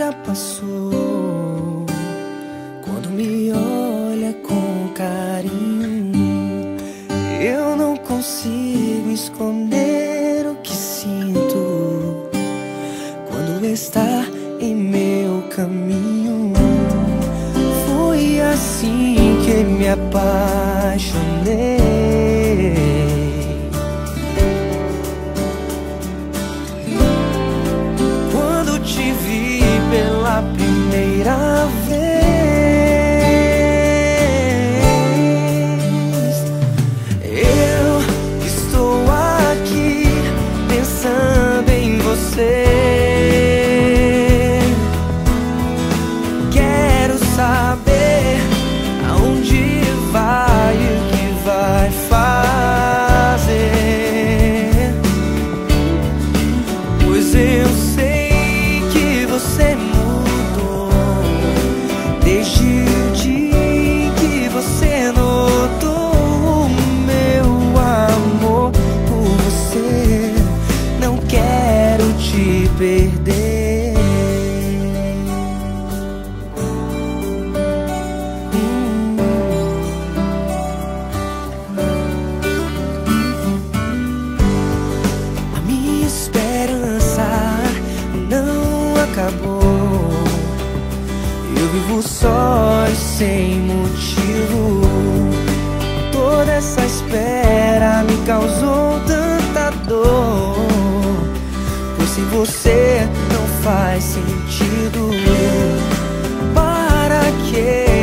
já passou. Quando me olha com carinho, eu não consigo esconder o que sinto quando está em meu caminho. Foi assim que me apaixonei. Quando te vi pela primeira vez, eu estou aqui pensando em você. Quero saber aonde vai e o que vai fazer, pois eu sei que você mudou desde o dia que você notou o meu amor por você. Não quero te perder. A minha esperança não acabou. Eu vivo só e sem motivo. Toda essa espera me causou tanta dor, pois sem você não faz sentido. Para quê?